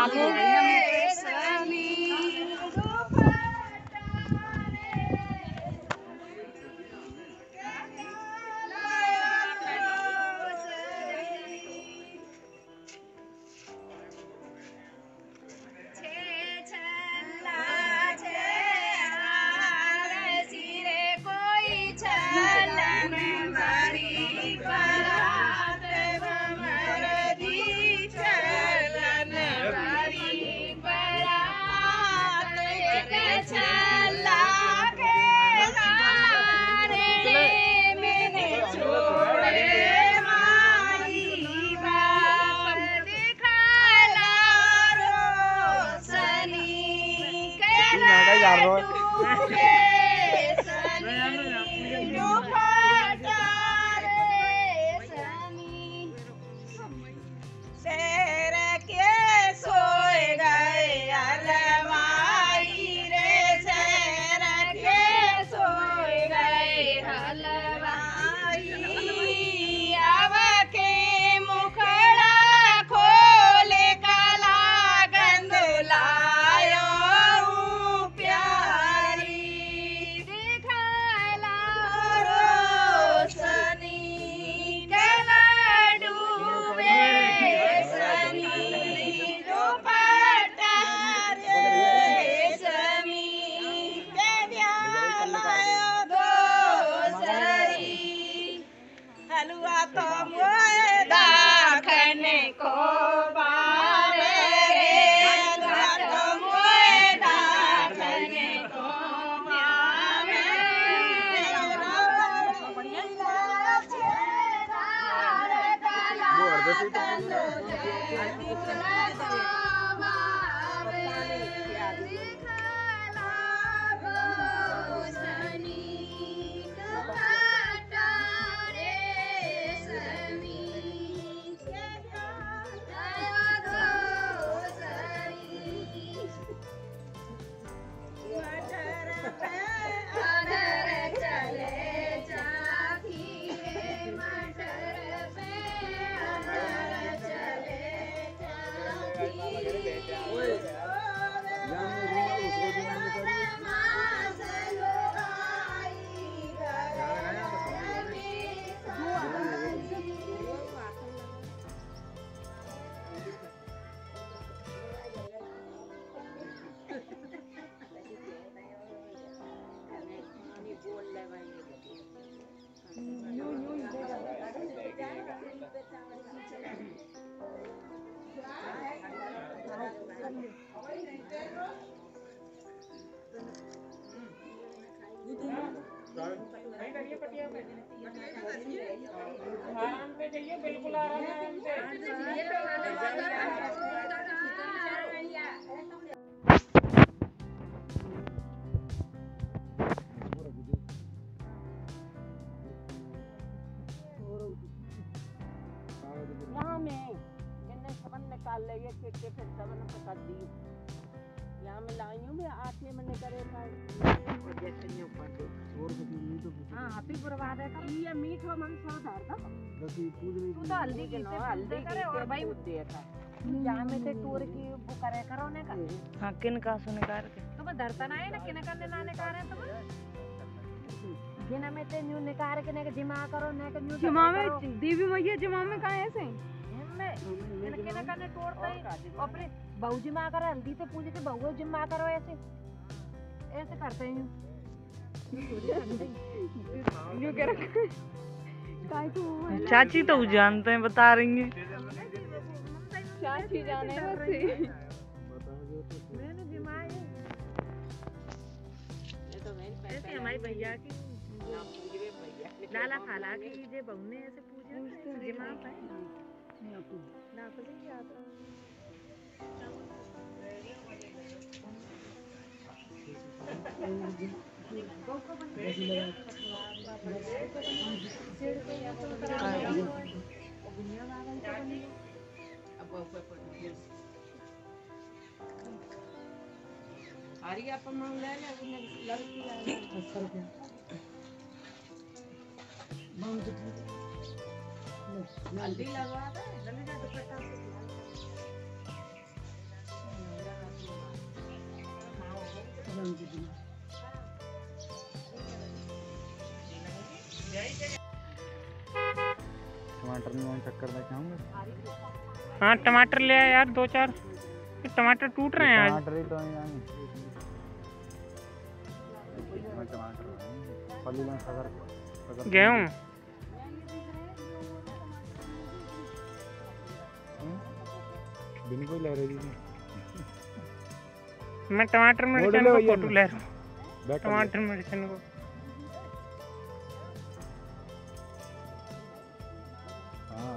चालू हो गई है। आराम पे जाइए, बिल्कुल आराम से। यहाँ में जिन्हें सबन निकाल लेंगे फिर सबन पकड़ दी। यहाँ में लाई हूँ मैं आके मैंने करे हाँ हाथी बर्बाद है कब ये मीठ हो मन सो धर दो तू तो हल्दी की करे और भाई देखा यहाँ में से टूर की वो करे करो ने का हाँ किन का सुने कर के तो मैं धरता ना है ना किन करने ना निकाल रहे तो जिना में ते न्यू निकाल के ने जिमा करो ने के न्यू जिमा में देवी मैया जिमा में कहां ऐसे में किन करने तोड़ता है अपने बहू जिमा कर हल्दी से पूछ के बहू जिमा करो ऐसे ऐसे करते हैं न्यू के रख काय तो चाची तो जानते हैं बता रही हैं चाची जाने वैसे मैंने जिमाए ये तो ऐसे हमारी भैया की लाला खाला की जे बहू ने ऐसे पूछे जिमा पाए ना तो नहीं याद अरे अपन मांग ले लड़की हल्दी लगवा दे टमाटर में चक्कर में खाऊंगा। हाँ टमाटर ले आया यार 2-4। टमाटर टूट रहे हैं आज। टमाटर ही तो नहीं आएंगे। टमाटर पल्ली में सगर गेहूं बिन कोई ले रही थी। मैं टमाटर मिर्चन को फोटो ले रहा हूँ। टमाटर मिर्चन को हाँ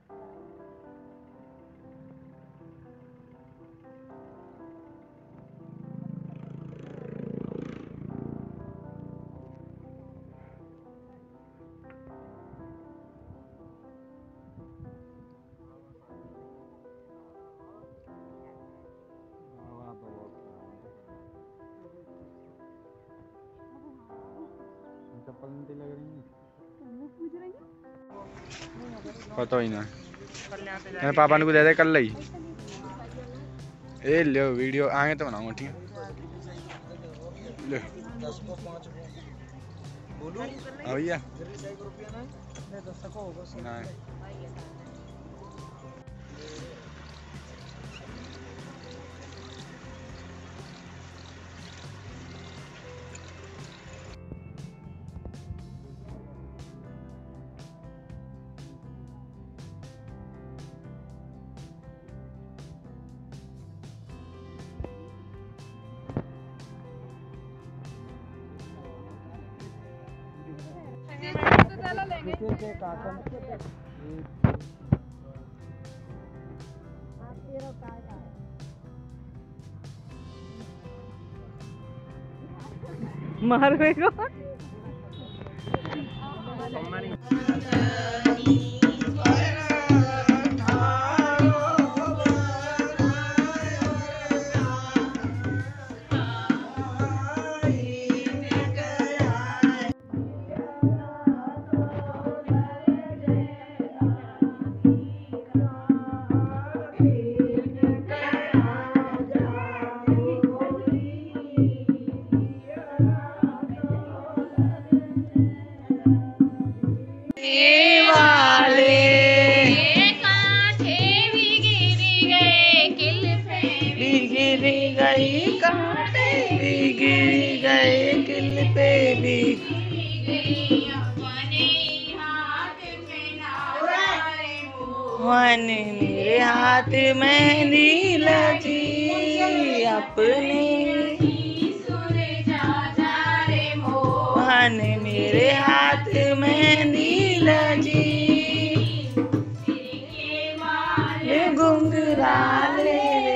चप्पल नहीं लग रही है। पता ही ना मेरे पापा ने को दे दे कल ही। ए लो वीडियो आगे तो बनाऊंगा ठीक है। ले भैया नहीं मार गए को मेरे हाथ में नीला जी अपने मोहन मेरे हाथ में नीला जी घुंघराले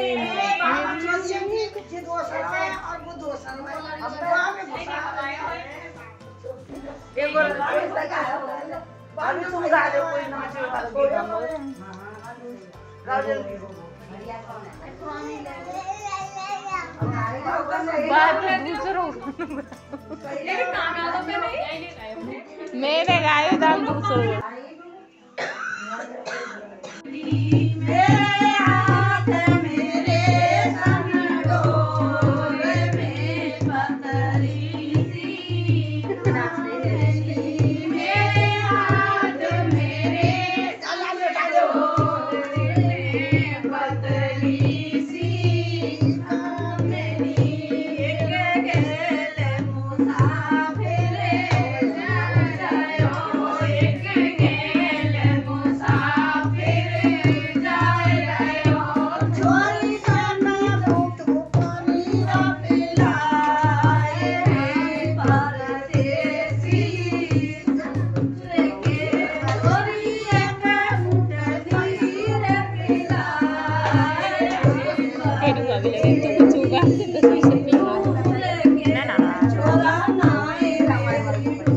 मेरे गाय दाम दूसरों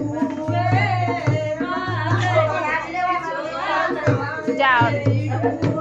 जाओ